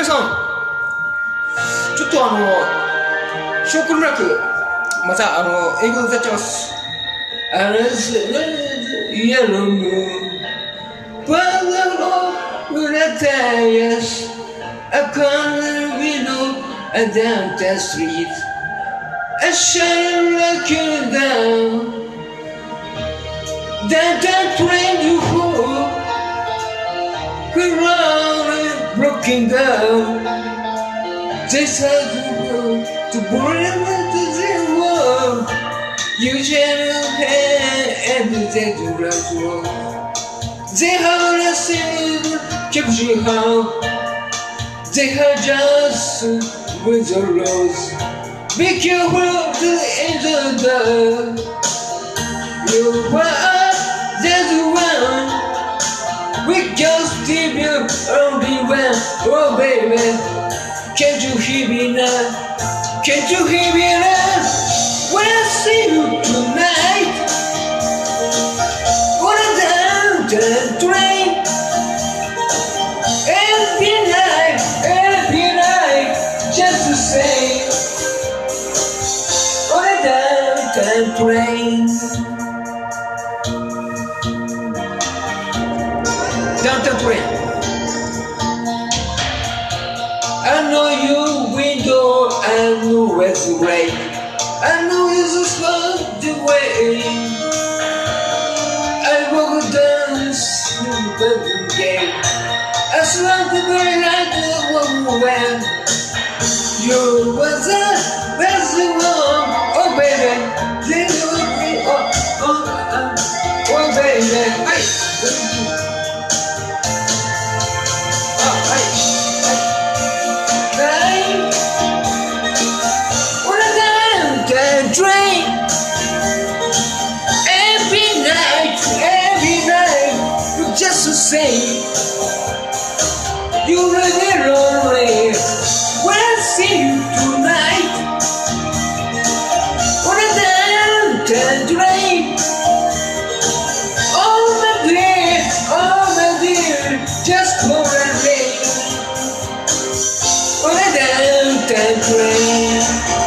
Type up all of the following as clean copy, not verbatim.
皆さん、ちょっとショークルラク、また英語で歌っちゃいます。Yellow moon, yes, I can't window and down the street. I shine like you down. That train you hold, we're all broken down. This has to go to bring to the world. You shall have everything to run to. They have a single capture how. They have just with the rose. Be careful to enter the. You are the one. We just give you only one. Oh baby, can't you hear me now? Can't you hear me now? When I see you tonight, on a downtown train, every night, just the same, on a downtown train. Downtown train. I know your window, I know where's the rain. I know it's a spot the way. I walk down the bedroom gate. I slump the very night I walk away. You was the best one, oh baby. Oh baby, hey. Train every night, you're just the same. You're really lonely. When I see you tonight, on a downtown train. Oh my dear, just for a rain. On a downtown train.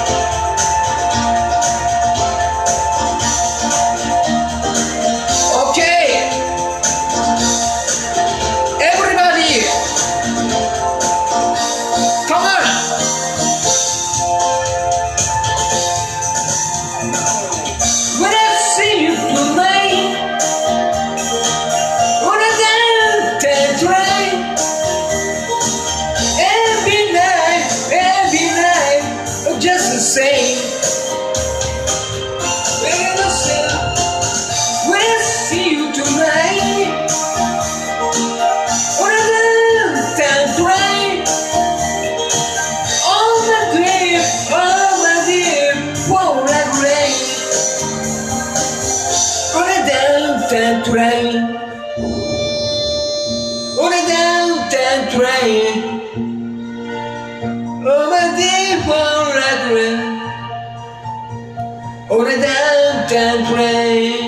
Just the same. When I see you tonight, on a downtown train. Oh my dear, won't that rain? On a downtown train. On a downtown train. Oh my dear, won't that rain? On a downtown train.